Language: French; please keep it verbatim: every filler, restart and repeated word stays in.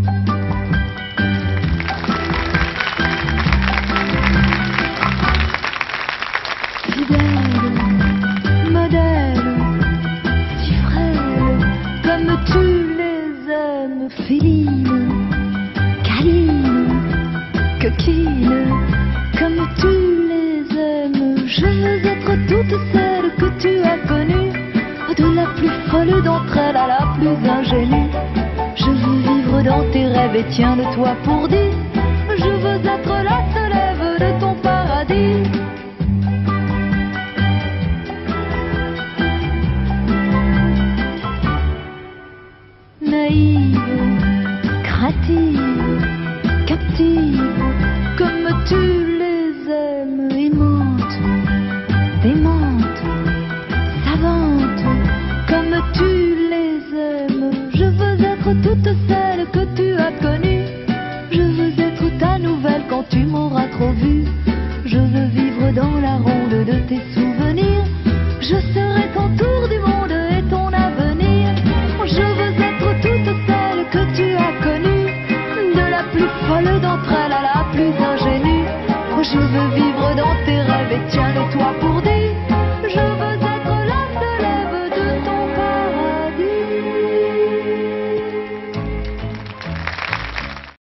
Fidèle, modèle, si frêle, comme tu les aimes, féline, câline, coquine, comme tu les aimes. Je veux être toute celle que tu as connue, de la plus folle d'entre elles à la plus ingénue. Je veux vivre dans tes rêves et tiens de toi pour dit. Je veux être la sève de ton paradis. Naïve, craintive, captive, comme tu les aimes, aimante, démente, savante, comme tu les aimes. Je veux être toute celle que tu as connue. Je veux être ta nouvelle quand tu m'auras trop vue. Je veux vivre dans la ronde de tes souvenirs. Je serai ton tour du monde et ton avenir. Je veux être toute celle que tu as connue, de la plus folle d'entre elles à la plus ingénue. Je veux vivre dans tes rêves et tiens-le toi pour dire.